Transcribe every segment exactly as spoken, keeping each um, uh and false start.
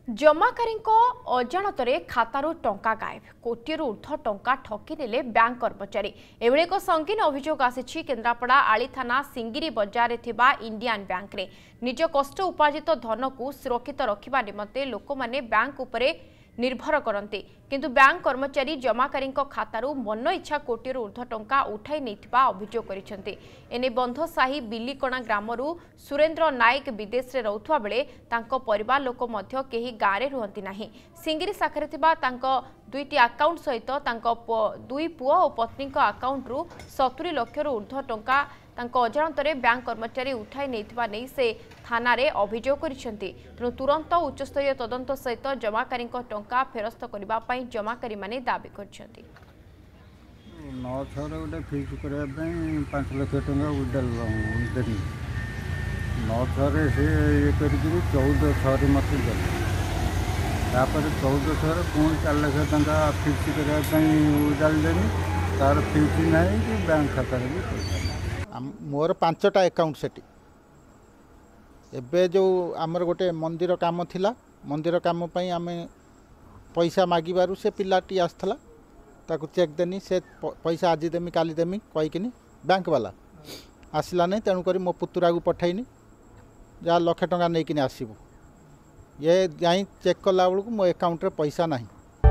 जमाकारी अजाणतरे खातारू टंका गायब कोटी ऊर्ध्व टंका ठकी नेले बैंक कर्मचारी एभली एक संगीन अभियोग आसी केन्द्रापड़ा आली थाना सिंगिरी बजार इंडियन बैंक रे निज कष्ट उपार्जित धन को सुरक्षित रखा निमंते लोक माने बैंक उपरे निर्भर करते किंतु बैंक कर्मचारी जमाकारी खातारू मन इच्छा कोटी ऊर्ध्व टंका उठाई नहीं अभियोग करिसेंते एने बंधसाही बिलीकणा ग्रामरू सुरेंद्र नायक विदेश रे रहुथुवा बेले तांको परिवार लोक मध्य केही गारे रुहंती नाही सिंगिरी शाखारे थिबा तांको दुईटी अकाउंट सहित तांको दुई पुओ और पत्नी अकाउंट रु सत्तरी लाख रु ऊर्ध्व टंका तांको अजाणतरे बैंक कर्मचारी उठाई नैथिबा नै से थाना रे अभियोग करिसेंती तेणु तुरंत उच्चस्तरीय तदंत सहित जमाकारी टंका फेरस्त करबा पई जमाकारी माने दाबी करछंती नौ छरे गोटे फिक्स करबा पई पाँच लाख टंका उडल देनी नौ छरे से ये करी चौदह छरे मत दे तापर चौदह छरे पुणी चार लाख टंका फिक्स करबा पई उडल देनी तार फिक्स नाही कि बैंक खाता रे भी मोर पांचटा अकाउंट सेटी एबे जो आमर गोटे मंदिर काम थिला मंदिर काम पई आमे पैसा मागिबारु से पिलाटी आस्थला ताकु चेक देनी से पैसा आज देमी काली देमी कहि किनी बैंक वाला आसिला नै तेनु करी मो पुतुरा को पठाइनी जा लाख टंका नै किनी आसीबो ये जाई चेक कला बेलू मो अकाउंट रे पैसा नाही।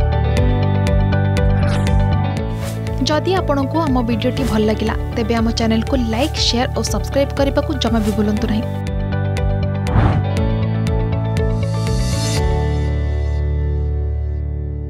जदि आपंक आम भिडी भल लगा तेब आम चैनल को लाइक शेयर और सब्सक्राइब करने को जमा भी भूलु नहीं।